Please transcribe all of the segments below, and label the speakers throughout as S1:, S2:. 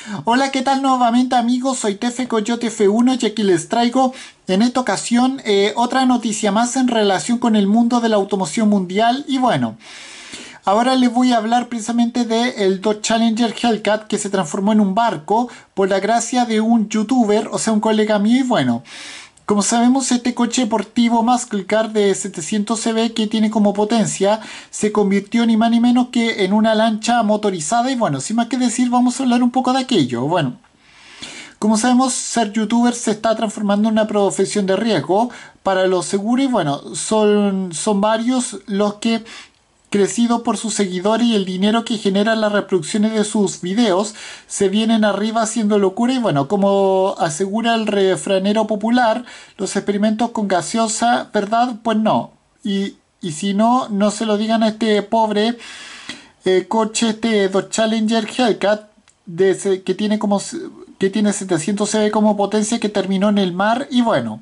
S1: Hola, ¿qué tal nuevamente amigos? Soy Tefe Coyote F1 y aquí les traigo en esta ocasión otra noticia más en relación con el mundo de la automoción mundial. Y bueno, ahora les voy a hablar precisamente del Dodge Challenger Hellcat que se transformó en un barco por la gracia de un youtuber, o sea, un colega mío. Y bueno, como sabemos, este coche deportivo Muscle Car de 700 cb que tiene como potencia se convirtió ni más ni menos que en una lancha motorizada. Y bueno, sin más que decir, vamos a hablar un poco de aquello. Bueno, como sabemos, ser youtuber se está transformando en una profesión de riesgo para los seguros. Y bueno, son varios los que, crecido por sus seguidores y el dinero que generan las reproducciones de sus videos, se vienen arriba haciendo locura. Y bueno, como asegura el refranero popular, los experimentos con gaseosa, ¿verdad? Pues no. Y si no, no se lo digan a este pobre coche, este Dodge Challenger Hellcat, que tiene 700 cb como potencia, que terminó en el mar. Y bueno,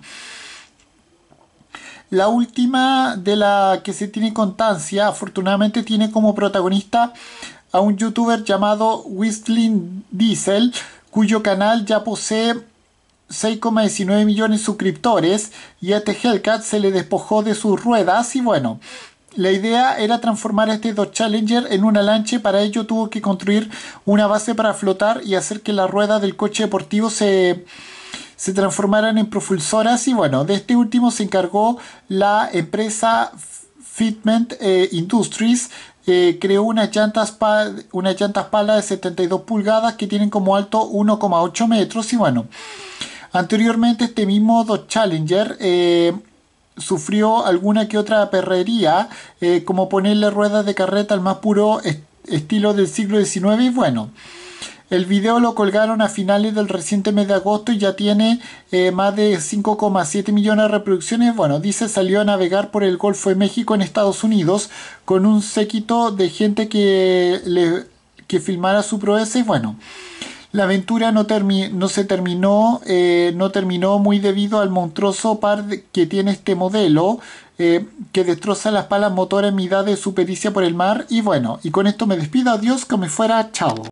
S1: la última de la que se tiene constancia, afortunadamente, tiene como protagonista a un youtuber llamado Whistling Diesel, cuyo canal ya posee 6,19 millones de suscriptores, y a este Hellcat se le despojó de sus ruedas. Y bueno, la idea era transformar este Dodge Challenger en una lancha. Y para ello tuvo que construir una base para flotar y hacer que las ruedas del coche deportivo se transformaran en propulsoras. Y bueno, de este último se encargó la empresa Fitment Industries. Creó unas llantas pala de 72 pulgadas que tienen como alto 1,8 metros. Y bueno, anteriormente este mismo Dodge Challenger sufrió alguna que otra perrería, como ponerle ruedas de carreta al más puro estilo del siglo XIX. Y bueno, el video lo colgaron a finales del reciente mes de agosto y ya tiene más de 5,7 millones de reproducciones. Bueno, dice salió a navegar por el Golfo de México en Estados Unidos con un séquito de gente que filmara su proeza. Y bueno, la aventura no se terminó, no terminó muy debido al monstruoso que tiene este modelo, que destroza las palas motoras en mitad de su pericia por el mar. Y bueno, y con esto me despido. Adiós, que me fuera. Chao.